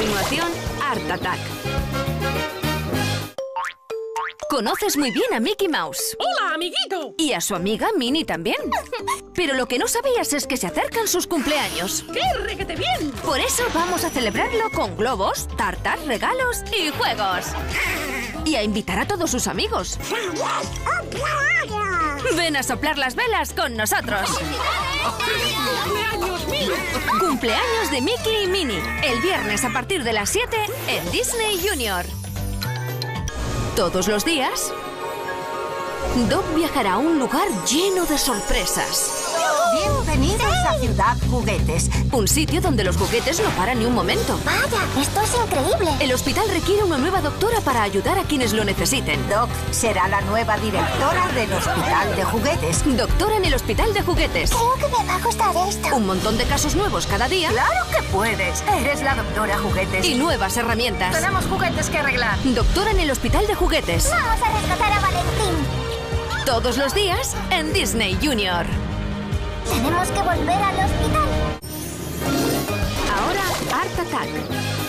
continuación, Art Attack. Conoces muy bien a Mickey Mouse. ¡Hola, amiguito! Y a su amiga Minnie también. Pero lo que no sabías es que se acercan sus cumpleaños. ¡Qué requete bien! Por eso vamos a celebrarlo con globos, tartas, regalos y juegos. Y a invitar a todos sus amigos. Ven a soplar las velas con nosotros. ¡Cumpleaños mío! Cumpleaños de Mickey y Minnie. El viernes a partir de las 7 en Disney Junior. Todos los días, Doc viajará a un lugar lleno de sorpresas. Bienvenidos a Ciudad Juguetes. Un sitio donde los juguetes no paran ni un momento. Vaya, esto es increíble. El hospital requiere una nueva doctora para ayudar a quienes lo necesiten. Doc será la nueva directora del Hospital de Juguetes. Doctora en el Hospital de Juguetes. Creo que me va a gustar esto. Un montón de casos nuevos cada día. ¡Claro que puedes! Eres la doctora Juguetes. Y nuevas herramientas. Tenemos juguetes que arreglar. Doctora en el Hospital de Juguetes. Vamos a rescatar a Valentín. Todos los días en Disney Junior. Tenemos que volver al hospital. Ahora, Art Attack.